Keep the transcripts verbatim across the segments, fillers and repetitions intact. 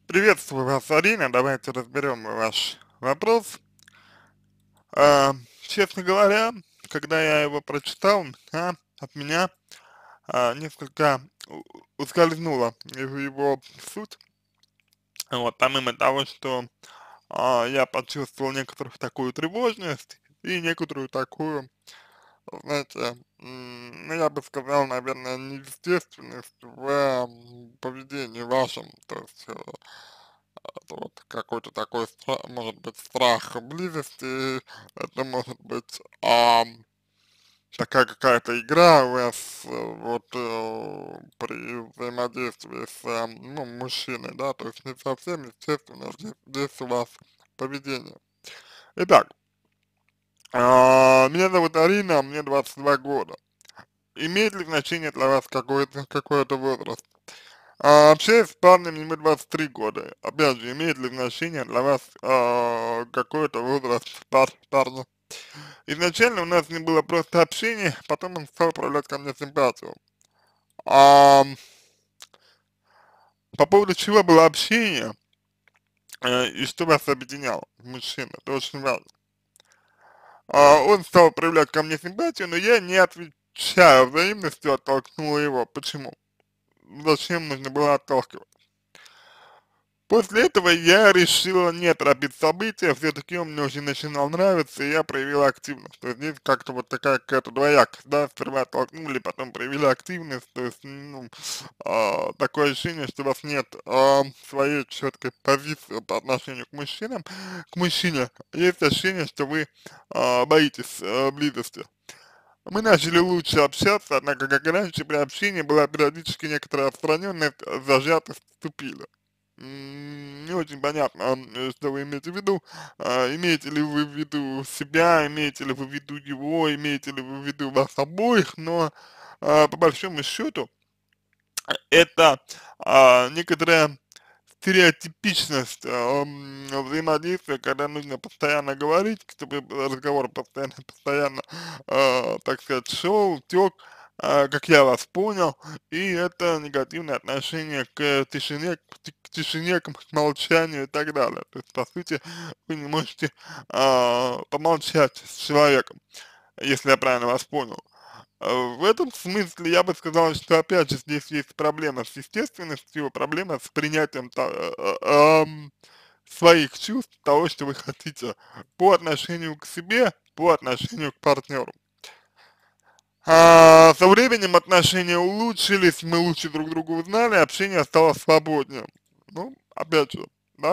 Приветствую вас, Арина. Давайте разберем ваш вопрос. А, честно говоря, когда я его прочитал, а, от меня а, несколько у- ускользнула его его суть. Вот, помимо того, что а, я почувствовал некоторую такую тревожность и некоторую такую, знаете, м, ну, я бы сказал, наверное, неестественность в м, поведении вашем. То есть э, это вот какой-то такой, стра- может быть, страх близости, это может быть ам, такая какая-то игра у вас э, вот э, при взаимодействии с э, ну, мужчиной, да, то есть не совсем естественно здесь, здесь у вас поведение. Итак, а, меня зовут Арина, мне двадцать два года. Имеет ли значение для вас какой-то какой-то возраст? А, общаюсь с парнем, ему двадцать три года. Опять же, имеет ли значение для вас а, какой-то возраст пар парня? Изначально у нас не было просто общения, потом он стал проявлять ко мне симпатию. А, по поводу чего было общение э, и что вас объединяло, мужчина, это очень важно. А, он стал проявлять ко мне симпатию, но я не отвечаю взаимностью, оттолкнула его. Почему? Зачем нужно было отталкивать? После этого я решила не торопить события, все-таки он мне очень начинал нравиться, и я проявила активность. То есть здесь как-то вот такая какая-то двоякость, да, сперва толкнули, потом проявили активность, то есть, ну, а, такое ощущение, что у вас нет а, своей четкой позиции по отношению к мужчинам, к мужчине. Есть ощущение, что вы а, боитесь а, близости. Мы начали лучше общаться, однако, как и раньше, при общении была периодически некоторая отстраненность, зажатость, ступили. М, Не очень понятно, э, что вы имеете в виду. А, имеете ли вы в виду себя, имеете ли вы в виду его, имеете ли вы в виду вас обоих, но а, по большому счету это а, некоторая стереотипичность а, м, взаимодействия, когда нужно постоянно говорить, чтобы разговор постоянно, постоянно, а, так сказать, шел, тек, а, как я вас понял, и это негативное отношение к тишине, к, ти- к тишине, к молчанию и так далее. То есть, по сути, вы не можете а, помолчать с человеком, если я правильно вас понял. Э, В этом смысле я бы сказал, что опять же здесь есть проблема с естественностью, проблема с принятием та- э, э, ам, своих чувств, того, что вы хотите по отношению к себе, по отношению к партнеру. А, со временем отношения улучшились, мы лучше друг друга узнали, общение стало свободнее. Ну, опять же, да,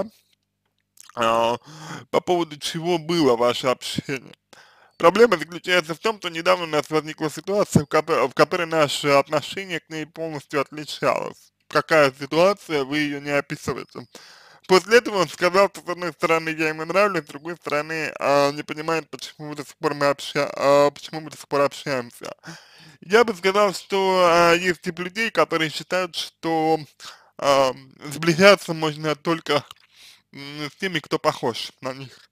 а, по поводу чего было ваше общение. Проблема заключается в том, что недавно у нас возникла ситуация, в, ко- в которой наше отношение к ней полностью отличалось. Какая ситуация, вы ее не описываете. После этого он сказал, что с одной стороны я ему нравлюсь, с другой стороны а, не понимает, почему до сих пор мы обща... а, почему мы до сих пор общаемся. Я бы сказал, что а, есть тип людей, которые считают, что а, сближаться можно только м, с теми, кто похож на них.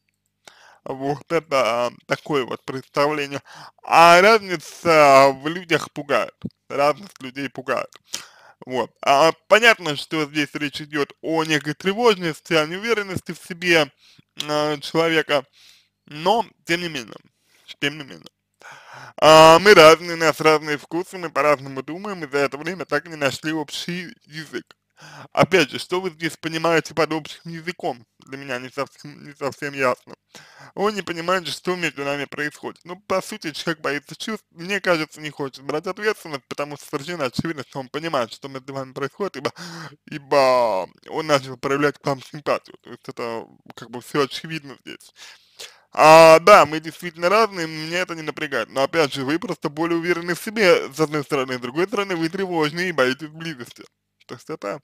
Вот это а, такое вот представление. А разница в людях пугает. Разность людей пугает. Вот. А, понятно, что здесь речь идет о некой тревожности, о неуверенности в себе а, человека, но тем не менее, тем не менее. А, мы разные, у нас разные вкусы, мы по-разному думаем, и за это время так и не нашли общий язык. Опять же, что вы здесь понимаете под общим языком? Для меня не совсем, не совсем ясно. Он не понимает, что между нами происходит. Ну, по сути, человек боится чувств, мне кажется, не хочет брать ответственность, потому что совершенно очевидно, что он понимает, что между вами происходит, ибо, ибо он начал проявлять к вам симпатию. То есть это как бы все очевидно здесь. А, да, мы действительно разные, меня это не напрягает. Но опять же, вы просто более уверены в себе, с одной стороны, с другой стороны, вы тревожны и боитесь близости. То есть это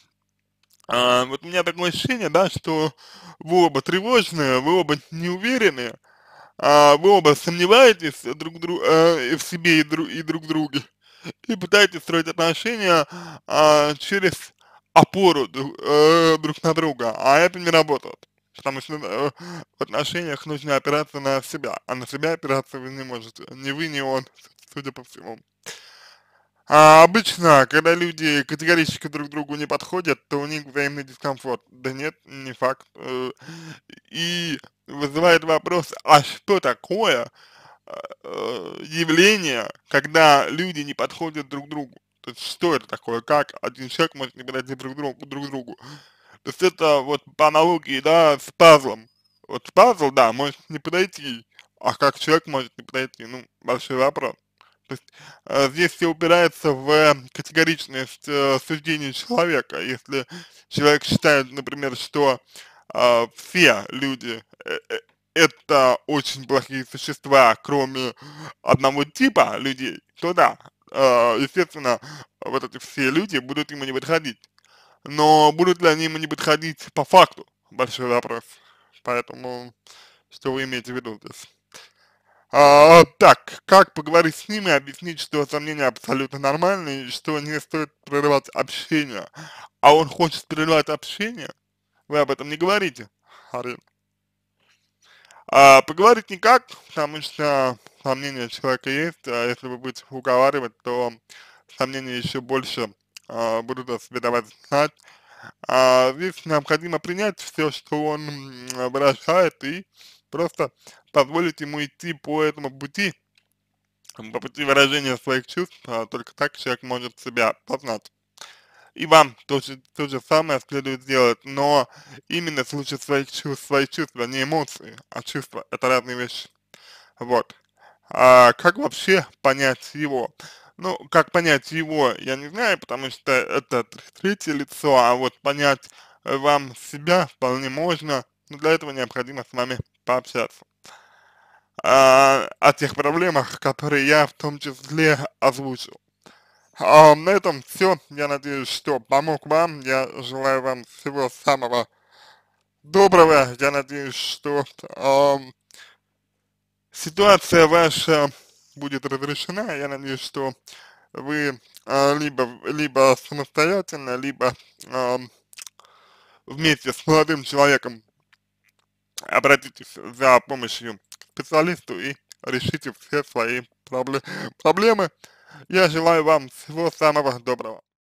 а, вот у меня такое ощущение, да, что вы оба тревожные, вы оба неуверенные, а, вы оба сомневаетесь друг друг, э, в себе и, дру, и друг друге, и пытаетесь строить отношения а, через опору друг, э, друг на друга, а это не работает. Потому что э, в отношениях нужно опираться на себя, а на себя опираться вы не можете. Ни вы, ни он, судя по всему. А обычно, когда люди категорически друг другу не подходят, то у них взаимный дискомфорт. Да нет, не факт. Э, И вызывает вопрос, а что такое э, э, явление, когда люди не подходят друг другу? То есть что это такое, как один человек может не подойти друг другу, друг другу? То есть это вот по аналогии, да, с пазлом. Вот пазл, да, может не подойти, а как человек может не подойти, ну, большой вопрос. То есть э, здесь все упирается в э, категоричность э, суждения человека. Если человек считает, например, что э, все люди э, э, это очень плохие существа, кроме одного типа людей, то да, э, естественно, вот эти все люди будут ему не подходить. Но будут ли они ему не подходить по факту? Большой вопрос. Поэтому, что вы имеете в виду здесь? А, так, как поговорить с ними, объяснить, что сомнения абсолютно нормальные, и что не стоит прерывать общение. А он хочет прерывать общение? Вы об этом не говорите, Арина. А, поговорить никак, потому что сомнения человека есть, а если вы будете уговаривать, то сомнения еще больше а, будут о себе давать знать. А, здесь необходимо принять все, что он м, выражает, и просто позволить ему идти по этому пути, по пути выражения своих чувств, а, только так человек может себя познать. И вам тоже то же самое следует сделать, но именно в случае своих чувств, свои чувства, не эмоции, а чувства, это разные вещи. Вот. А как вообще понять его? Ну, как понять его, я не знаю, потому что это тр- третье лицо, а вот понять э, вам себя вполне можно, но для этого необходимо с вами пообщаться. А, о тех проблемах, которые я в том числе озвучил. А, на этом все. Я надеюсь, что помог вам. Я желаю вам всего самого доброго. Я надеюсь, что ам, ситуация ваша будет разрешена. Я надеюсь, что вы а, либо, либо самостоятельно, либо ам, вместе с молодым человеком обратитесь за помощью к специалисту и решите все свои пробле- проблемы. Я желаю вам всего самого доброго.